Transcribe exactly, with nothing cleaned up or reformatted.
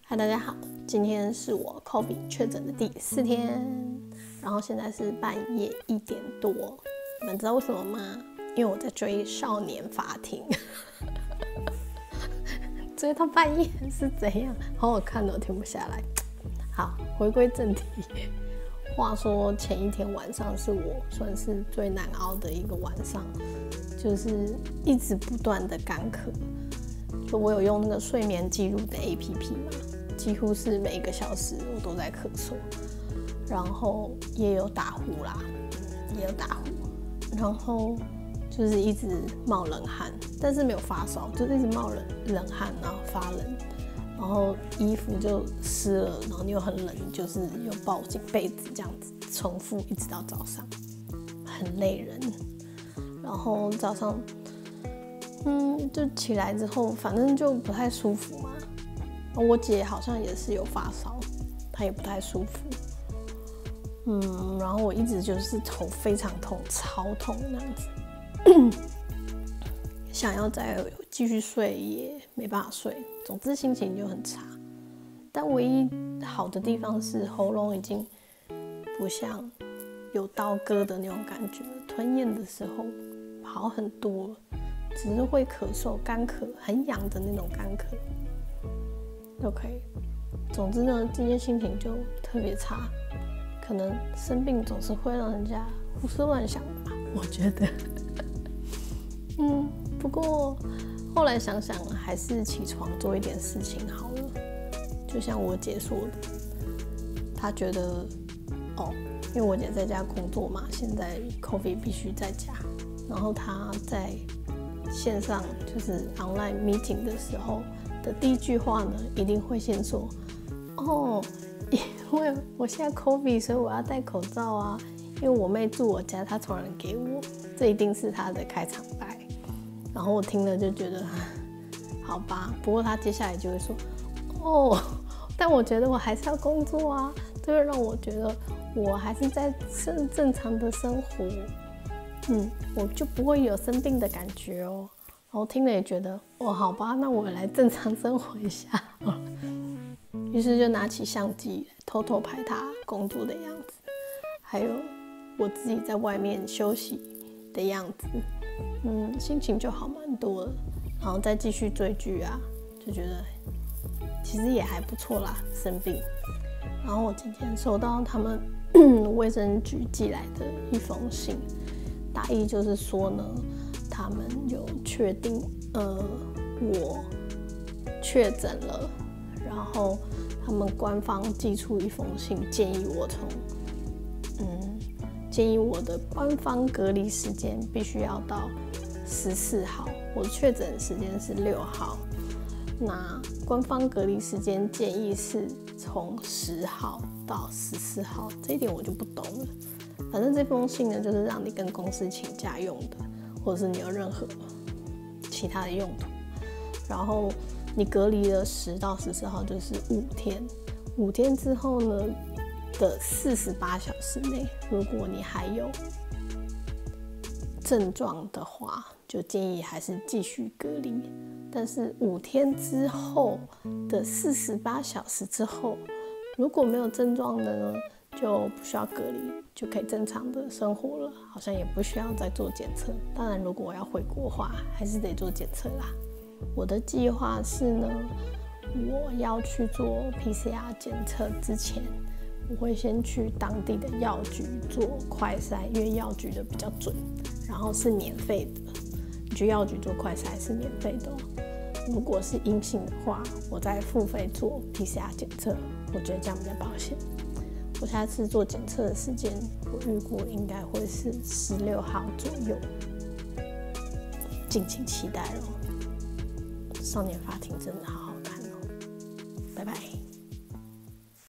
嗨，大家好，今天是我 COVID 确诊的第四天，然后现在是半夜一点多，你们知道为什么吗？因为我在追《少年法庭》，追到半夜是怎样？好好看的，我停不下来。好，回归正题。话说前一天晚上是我算是最难熬的一个晚上，就是一直不断的干咳。就我有用那个睡眠记录的 A P P 嘛，几乎是每个小时我都在咳嗽，然后也有打呼啦，也有打呼，然后就是一直冒冷汗，但是没有发烧，就是一直冒冷冷汗，然后发冷，然后衣服就湿了，然后又很冷，就是又抱紧被子这样子重复一直到早上，很累人。然后早上，嗯，就起来之后，反正就不太舒服嘛。我姐好像也是有发烧，她也不太舒服。嗯，然后我一直就是头非常痛，超痛那样子，想要再继续睡也没办法睡，总之心情就很差。但唯一好的地方是喉咙已经不像有刀割的那种感觉，吞咽的时候好很多了，只是会咳嗽、干咳，很痒的那种干咳。OK， 总之呢，今天心情就特别差，可能生病总是会让人家胡思乱想吧，我觉得。嗯，不过后来想想，还是起床做一点事情好了。就像我姐说的，她觉得哦，因为我姐在家工作嘛，现在 COVID 必须在家，然后她在线上就是 online meeting 的时候的第一句话呢，一定会先说哦，因为我现在 COVID， 所以我要戴口罩啊。因为我妹住我家，她传染给我，这一定是她的开场白。然后我听了就觉得，好吧。不过她接下来就会说，哦，但我觉得我还是要工作啊，这会让我觉得我还是在正正常的生活，嗯，我就不会有生病的感觉哦。然后听了也觉得，哦，好吧，那我来正常生活一下。于是就拿起相机偷偷拍他工作的样子，还有我自己在外面休息的样子，嗯，心情就好蛮多了。然后再继续追剧啊，就觉得其实也还不错啦，生病。然后我今天收到他们卫生局寄来的一封信，大意就是说呢，他们有确定，呃，我确诊了，然后他们官方寄出一封信，建议我从，嗯，建议我的官方隔离时间必须要到十四号，我确诊时间是六号，那官方隔离时间建议是从十号到十四号，这一点我就不懂了。反正这封信呢，就是让你跟公司请假用的，或者是你有任何其他的用途。然后你隔离了十到十四号，就是五天。五天之后呢的四十八小时内，如果你还有症状的话，就建议还是继续隔离。但是五天之后的四十八小时之后，如果没有症状的呢，就不需要隔离，就可以正常的生活了，好像也不需要再做检测。当然，如果我要回国的话，还是得做检测啦。我的计划是呢，我要去做 P C R 检测之前，我会先去当地的药局做快筛，因为药局的比较准，然后是免费的。你去药局做快筛是免费的哦。如果是阴性的话，我再付费做 P C R 检测，我觉得这样比较保险。我下次做检测的时间，我预估应该会是十六号左右，敬请期待咯。少年法庭真的好好看哦，拜拜。